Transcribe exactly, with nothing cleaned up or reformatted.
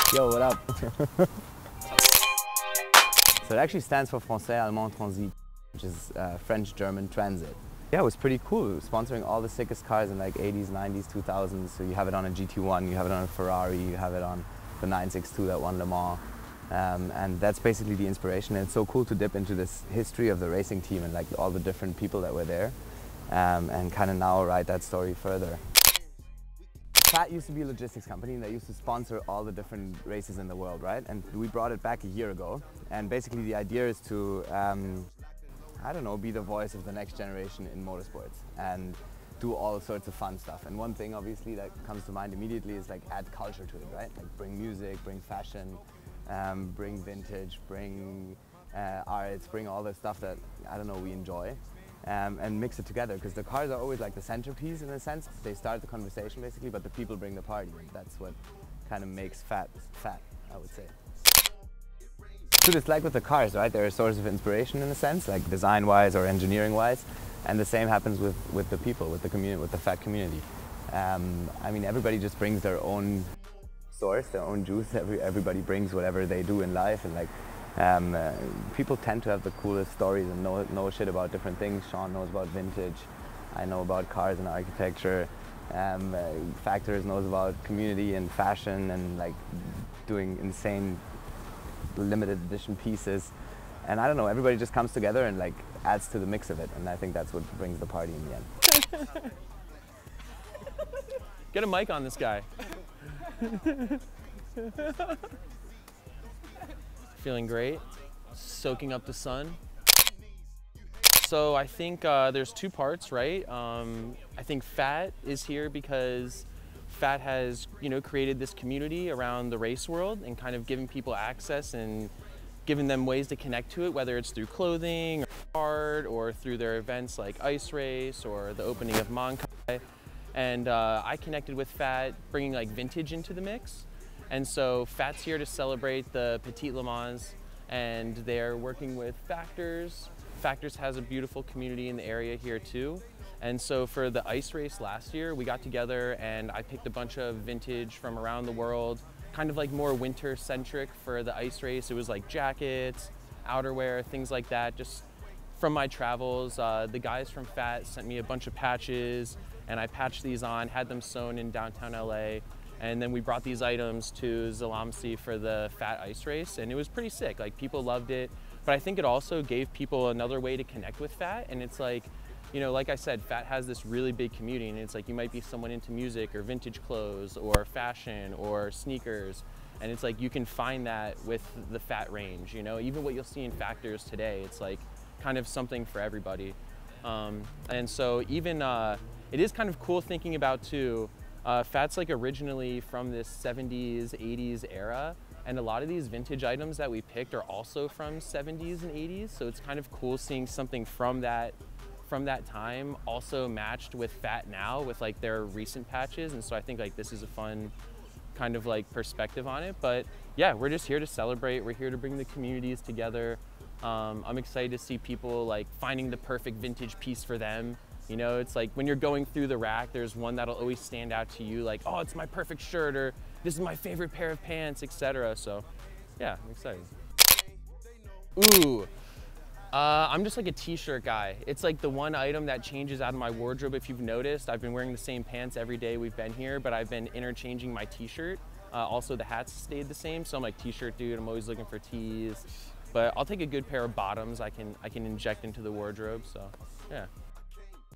Yo, what up? So it actually stands for Français Allemand Transit, which is uh, French-German transit. Yeah, it was pretty cool, sponsoring all the sickest cars in like eighties, nineties, two thousands. So you have it on a G T one, you have it on a Ferrari, you have it on the nine sixty-two that won Le Mans. Um, and that's basically the inspiration. And it's so cool to dip into this history of the racing team and like all the different people that were there, um, and kind of now write that story further. Fat used to be a logistics company that used to sponsor all the different races in the world, right? And we brought it back a year ago. And basically the idea is to, um, I don't know, be the voice of the next generation in motorsports and do all sorts of fun stuff. And one thing obviously that comes to mind immediately is like add culture to it, right? Like bring music, bring fashion, um, bring vintage, bring uh, arts, bring all the stuff that, I don't know, we enjoy. Um, and mix it together, because the cars are always like the centerpiece in a sense. They start the conversation basically, but the people bring the party. That's what kind of makes Fat, Fat, I would say. So it's like with the cars, right? They're a source of inspiration in a sense, like design-wise or engineering-wise. And the same happens with, with the people, with the community, with the Fat community. Um, I mean, everybody just brings their own source, their own juice. Every, everybody brings whatever they do in life, and like, Um, uh, people tend to have the coolest stories and know, know shit about different things. Sean knows about vintage, I know about cars and architecture, um, uh, Factors knows about community and fashion and like doing insane limited edition pieces. And I don't know, everybody just comes together and like adds to the mix of it, and I think that's what brings the party in the end. Get a mic on this guy. Feeling great, soaking up the sun. So I think uh, there's two parts, right? Um, I think Fat is here because Fat has, you know, created this community around the race world and kind of giving people access and giving them ways to connect to it, whether it's through clothing or art or through their events like Ice Race or the opening of Monkai. And uh, I connected with Fat, bringing like vintage into the mix. And so Fat's here to celebrate the Petit Le Mans, and they're working with Factors. Factors has a beautiful community in the area here too. And so for the Ice Race last year, we got together and I picked a bunch of vintage from around the world, kind of like more winter centric for the Ice Race. It was like jackets, outerwear, things like that, just from my travels. Uh, the guys from Fat sent me a bunch of patches and I patched these on, had them sewn in downtown L A. And then we brought these items to Zalamsi for the Fat Ice Race, and it was pretty sick. Like, people loved it, but I think it also gave people another way to connect with Fat. And it's like, you know, like I said, Fat has this really big community, and it's like you might be someone into music or vintage clothes or fashion or sneakers, and it's like you can find that with the Fat range. You know, even what you'll see in Factors today, it's like kind of something for everybody. Um, and so even uh, it is kind of cool thinking about too. Uh, Fat's like originally from this seventies, eighties era, and a lot of these vintage items that we picked are also from seventies and eighties, so it's kind of cool seeing something from that from that time also matched with Fat now with like their recent patches. And so I think like this is a fun kind of like perspective on it. But yeah, we're just here to celebrate, we're here to bring the communities together. um, I'm excited to see people like finding the perfect vintage piece for them. You know, it's like when you're going through the rack, there's one that'll always stand out to you, like, oh, it's my perfect shirt, or this is my favorite pair of pants, et cetera. So, yeah, I'm excited. Ooh, uh, I'm just like a t-shirt guy. It's like the one item that changes out of my wardrobe. If you've noticed, I've been wearing the same pants every day we've been here, but I've been interchanging my t-shirt. Uh, also, the hats stayed the same, so I'm like t-shirt dude. I'm always looking for tees, but I'll take a good pair of bottoms I can I can inject into the wardrobe. So, yeah.